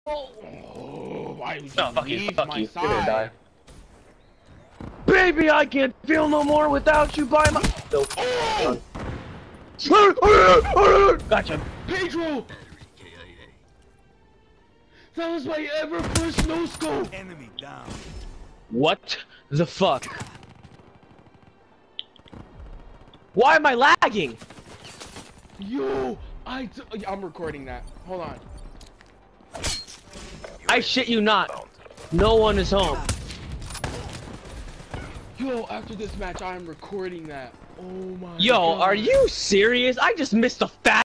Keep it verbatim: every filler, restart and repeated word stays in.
Oh, why would you No, fuck you, leave fuck my you. side? You're gonna die. Baby, I can't feel no more without you by my. No. Oh! Gotcha. Pedro! That was my ever first no scope. Enemy down. What the fuck? Why am I lagging? Yo, I t I'm recording that. Hold on. I shit you not. No one is home. Yo, after this match, I am recording that. Oh my. Yo, God. are you serious? I just missed a fat.